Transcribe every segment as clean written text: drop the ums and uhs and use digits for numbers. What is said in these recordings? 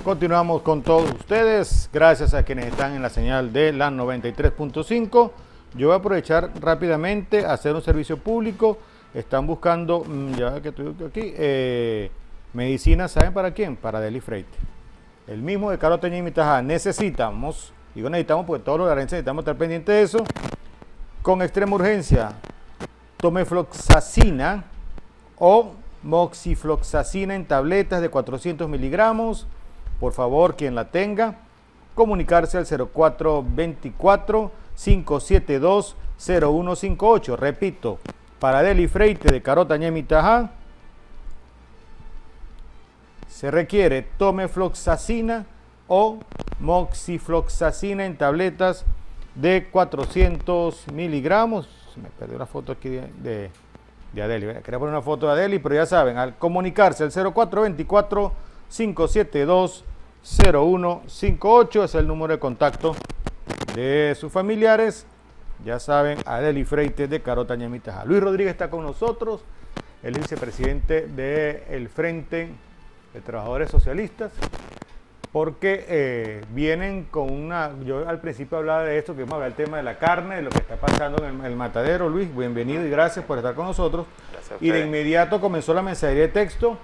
Continuamos con todos ustedes, gracias a quienes están en la señal de la 93.5. Yo voy a aprovechar rápidamente a hacer un servicio público. Están buscando, ya que estoy aquí, medicinas, ¿saben para quién? Para Deli Freight. El mismo de Caro Taña y Mitajá. Necesitamos, digo necesitamos porque todos los larenses necesitamos estar pendientes de eso, con extrema urgencia, tomefloxacina o moxifloxacina en tabletas de 400 miligramos. Por favor, quien la tenga, comunicarse al 0424-572-0158. Repito, para Deli Freight de Caro Taña y Mitajá, se requiere tomefloxacina o moxifloxacina en tabletas de 400 miligramos. Se me perdió la foto aquí de Adeli. Quería poner una foto de Adeli, pero ya saben, al comunicarse al 0424-572-0158 es el número de contacto de sus familiares. Ya saben, Adeli Freight de Caro Taña y Mitajá. Luis Rodríguez está con nosotros, el vicepresidente del Frente de Trabajadores Socialistas, porque vienen con una, yo al principio hablaba de esto, que vamos a hablar del tema de la carne, de lo que está pasando en el matadero. Luis, bienvenido y gracias por estar con nosotros. Y de inmediato comenzó la mensajería de texto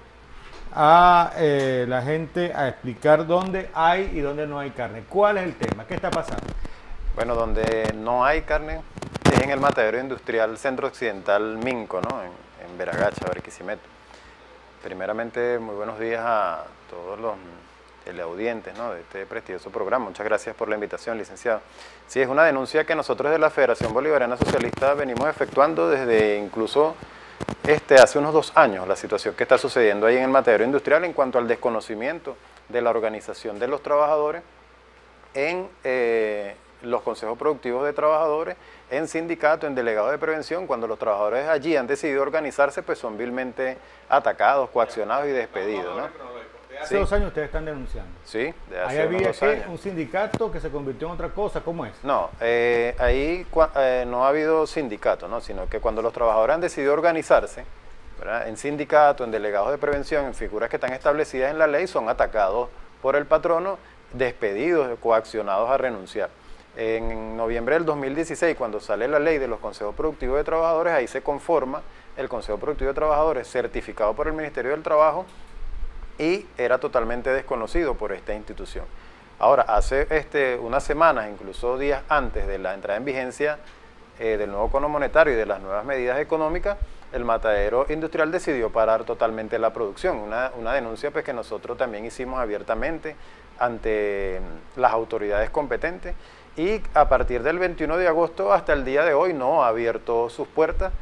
a la gente a explicar dónde hay y dónde no hay carne. ¿Cuál es el tema? ¿Qué está pasando? Bueno, donde no hay carne es en el matadero industrial Centro Occidental Minco, ¿no? En Veragacha, Barquisimeto. Primeramente, muy buenos días a todos los teleaudientes, ¿no?, de este prestigioso programa. Muchas gracias por la invitación, licenciado. Sí, es una denuncia que nosotros de la Federación Bolivariana Socialista venimos efectuando desde incluso hace unos 2 años, la situación que está sucediendo ahí en el matadero industrial en cuanto al desconocimiento de la organización de los trabajadores en los consejos productivos de trabajadores, en sindicatos, en delegados de prevención. Cuando los trabajadores allí han decidido organizarse, pues son vilmente atacados, coaccionados y despedidos, ¿no? Hace 2 años ustedes están denunciando. Sí, de hace ahí había 2 años. un sindicato que se convirtió en otra cosa. ¿Cómo es? No, ahí no ha habido sindicato, ¿no?, sino que cuando los trabajadores han decidido organizarse, ¿verdad?, en sindicato, en delegados de prevención, en figuras que están establecidas en la ley, son atacados por el patrono, despedidos, coaccionados a renunciar. En noviembre del 2016, cuando sale la ley de los consejos productivos de trabajadores, ahí se conforma el Consejo Productivo de Trabajadores certificado por el Ministerio del Trabajo y era totalmente desconocido por esta institución. Ahora, hace unas semanas, incluso días antes de la entrada en vigencia del nuevo cono monetario y de las nuevas medidas económicas, el matadero industrial decidió parar totalmente la producción. Una denuncia pues, que nosotros también hicimos abiertamente ante las autoridades competentes, y a partir del 21 de agosto hasta el día de hoy no ha abierto sus puertas.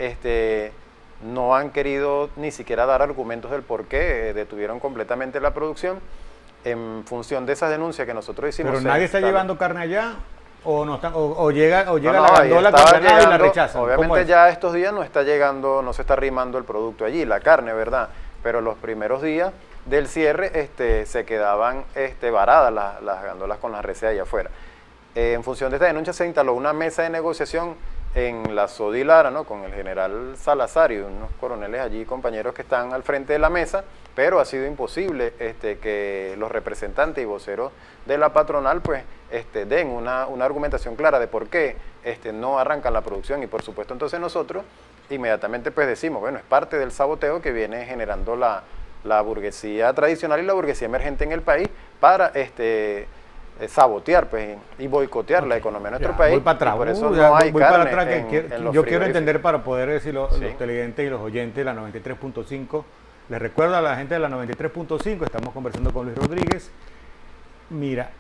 No han querido ni siquiera dar argumentos del por qué detuvieron completamente la producción en función de esas denuncias que nosotros hicimos. ¿Pero nadie está llevando carne allá? ¿O no están, o llega la gandola condenada y la rechazan? Obviamente ya estos días no está llegando, no se está arrimando el producto allí, la carne, ¿verdad? Pero los primeros días del cierre se quedaban varadas las gandolas con las reses allá afuera. En función de esta denuncia se instaló una mesa de negociación en la SODI Lara, ¿no?, con el general Salazar y unos coroneles allí, compañeros que están al frente de la mesa, pero ha sido imposible que los representantes y voceros de la patronal pues den una argumentación clara de por qué no arrancan la producción. Y por supuesto entonces nosotros inmediatamente pues decimos, bueno, es parte del saboteo que viene generando la burguesía tradicional y la burguesía emergente en el país para sabotear pues, y boicotear la economía de nuestro país. Voy para atrás, por eso no hay carne para atrás, yo quiero entender, para poder decir los sí, televidentes y los oyentes de la 93.5. Les recuerdo a la gente de la 93.5, estamos conversando con Luis Rodríguez. Mira,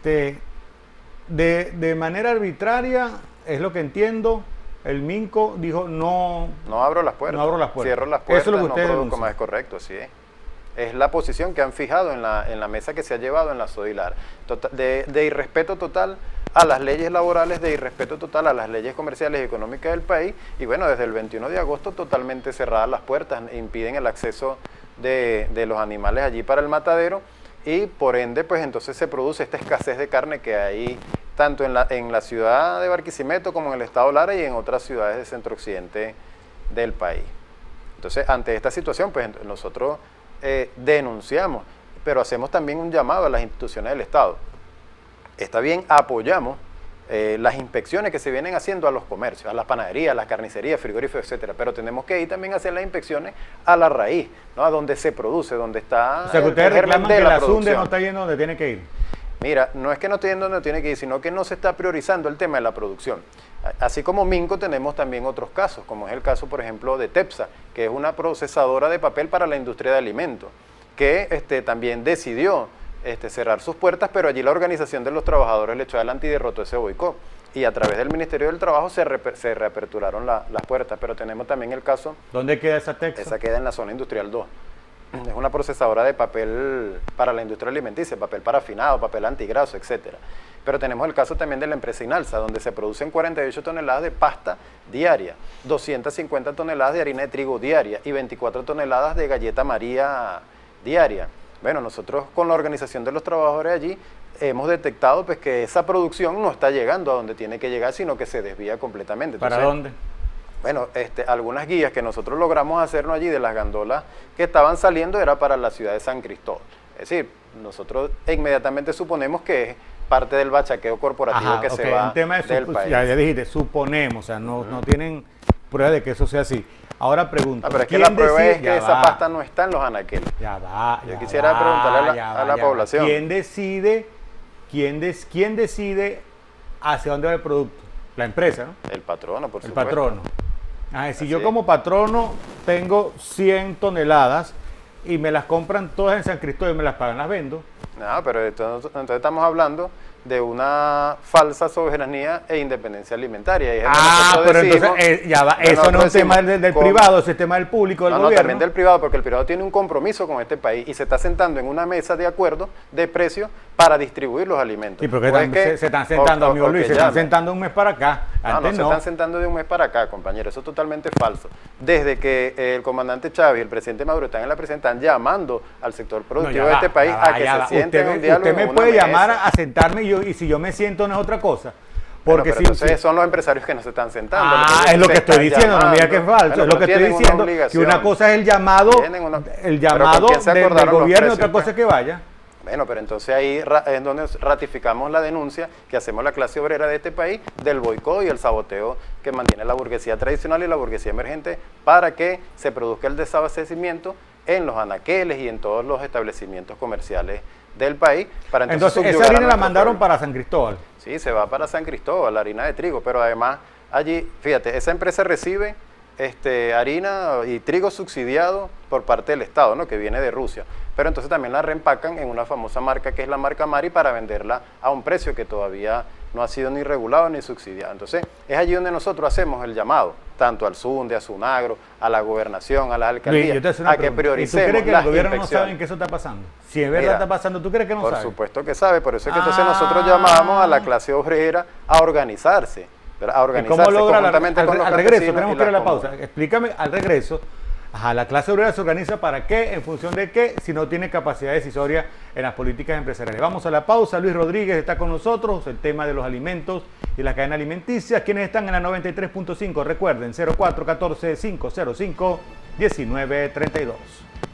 de manera arbitraria, es lo que entiendo, el Minco dijo no abro las puertas, cierro las puertas, eso es lo que no ustedes produzco más, es correcto, así es. Es la posición que han fijado en la mesa que se ha llevado en la SODI Lara, de irrespeto total a las leyes laborales, de irrespeto total a las leyes comerciales y económicas del país. Y bueno, desde el 21 de agosto totalmente cerradas las puertas, impiden el acceso de los animales allí para el matadero, y por ende pues entonces se produce esta escasez de carne que hay tanto en la ciudad de Barquisimeto como en el estado Lara y en otras ciudades del centro occidente del país. Entonces, ante esta situación, pues nosotros denunciamos. pero hacemos también un llamado a las instituciones del Estado. Está bien, apoyamos las inspecciones que se vienen haciendo a los comercios, a las panaderías, a las carnicerías, frigoríficos, etcétera, pero tenemos que ir también a hacer las inspecciones a la raíz, ¿no? A donde se produce, donde está. O sea, que ustedes reclaman que la SUNDE no está yendo donde tiene que ir. Mira, no es que no esté yendo donde tiene que ir, sino que no se está priorizando el tema de la producción. Así como Minco, tenemos también otros casos, como es el caso, por ejemplo, de Tepsa, que es una procesadora de papel para la industria de alimentos, que también decidió cerrar sus puertas, pero allí la organización de los trabajadores le echó adelante y derrotó ese boicot. Y a través del Ministerio del Trabajo se reaperturaron las puertas, pero tenemos también el caso... ¿Dónde queda esa Tepsa? Esa queda en la zona industrial 2. Es una procesadora de papel para la industria alimenticia, papel parafinado, papel antigraso, etcétera. Pero tenemos el caso también de la empresa Inalsa, donde se producen 48 toneladas de pasta diaria, 250 toneladas de harina de trigo diaria y 24 toneladas de galleta María diaria. Bueno, nosotros con la organización de los trabajadores allí hemos detectado pues que esa producción no está llegando a donde tiene que llegar, sino que se desvía completamente. Entonces, ¿para dónde? Bueno, algunas guías que nosotros logramos hacernos allí de las gandolas que estaban saliendo era para la ciudad de San Cristóbal. Es decir, nosotros inmediatamente suponemos que es parte del bachaqueo corporativo que se va del país. Ya dijiste, suponemos, o sea, no tienen prueba de que eso sea así. Ahora pregunto, pero es que la prueba es que esa pasta no está en los anaqueles. Yo quisiera preguntarle a la población. ¿Quién decide hacia dónde va el producto? La empresa, ¿no? El patrono, por supuesto. El patrono. Si yo como patrono tengo 100 toneladas y me las compran todas en San Cristóbal y me las pagan, las vendo. No, pero entonces estamos hablando de una falsa soberanía e independencia alimentaria. Y pero decimos, entonces ya va, eso no es un tema del privado, es el tema del público, del gobierno. No, también del privado, porque el privado tiene un compromiso con este país y se está sentando en una mesa de acuerdo de precios para distribuir los alimentos. Sí, porque se están sentando, amigo Luis, se están sentando un mes para acá. No se están sentando de un mes para acá, compañero, eso es totalmente falso. Desde que el comandante Chávez y el presidente Maduro están en la presidencia, están llamando al sector productivo de este país a que se sienten en un diálogo. Usted me puede llamar a sentarme y si yo me siento no es otra cosa. Porque pero entonces son los empresarios que no se están sentando. Es lo que estoy diciendo, no mira que es falso, es lo que estoy diciendo, que una cosa es el llamado del gobierno y otra cosa es que vaya. Bueno, pero entonces ahí es donde ratificamos la denuncia que hacemos la clase obrera de este país del boicot y el saboteo que mantiene la burguesía tradicional y la burguesía emergente para que se produzca el desabastecimiento en los anaqueles y en todos los establecimientos comerciales del país. Entonces esa harina la mandaron para San Cristóbal. Sí, se va para San Cristóbal, la harina de trigo, pero además allí, fíjate, esa empresa recibe harina y trigo subsidiado por parte del Estado, ¿no? Que viene de Rusia, pero entonces también la reempacan en una famosa marca que es la marca Mari para venderla a un precio que todavía no ha sido ni regulado ni subsidiado. Entonces es allí donde nosotros hacemos el llamado, tanto al SUNDE, a SUNAGRO, a la gobernación, a las alcaldías, a que prioricemos. ¿Y tú crees que el gobierno no sabe que eso está pasando? Si es verdad está pasando, ¿tú crees que no sabe? Por supuesto que sabe, por eso es que entonces nosotros llamamos a la clase obrera a organizarse. A organizarse ¿cómo logra al regreso? Tenemos que ir a la pausa. Explícame al regreso. La clase obrera se organiza ¿para qué? ¿En función de qué? Si no tiene capacidad decisoria en las políticas empresariales. Vamos a la pausa. Luis Rodríguez está con nosotros. El tema de los alimentos y la cadena alimenticia. Quienes están en la 93.5, recuerden, 0414-505-1932.